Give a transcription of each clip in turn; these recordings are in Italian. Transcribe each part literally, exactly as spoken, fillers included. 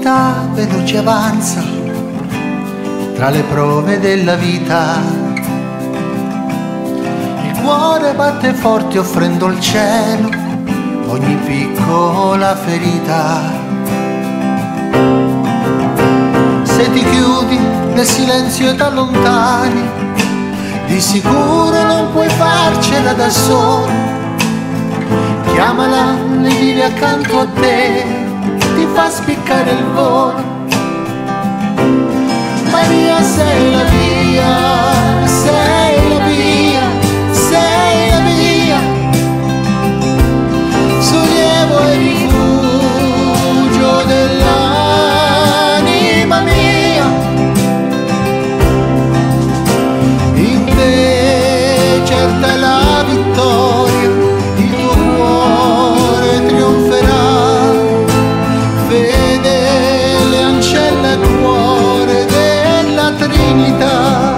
l'età veloce avanza tra le prove della vita. Il cuore batte forte offrendo al cielo ogni piccola ferita. Se ti chiudi nel silenzio e t'allontani, di sicuro non puoi farcela da solo. Chiamala, lei vive accanto a te, ti fa spiccare il volo. Maria, sei la via, sei la via, sei la via, sollievo e rifugio dell'anima mia. In te certa è la vittoria, il tuo cuore trionferà, fedele ancella e cuore della Trinità.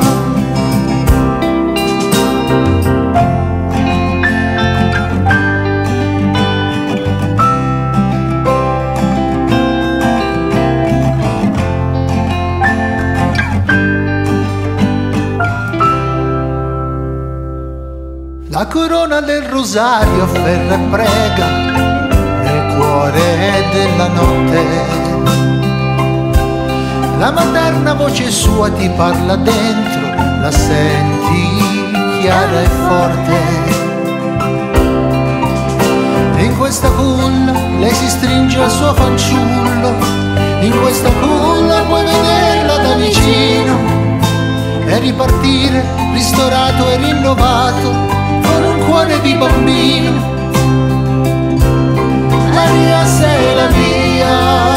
La corona del rosario afferra e prega nel cuore della notte. La materna voce sua ti parla dentro, la senti chiara e forte. E in questa culla lei si stringe al suo fanciullo, in questa culla puoi vederla da vicino e ripartire ristorato e rinnovato con un cuore di bambino. Maria, sei la via,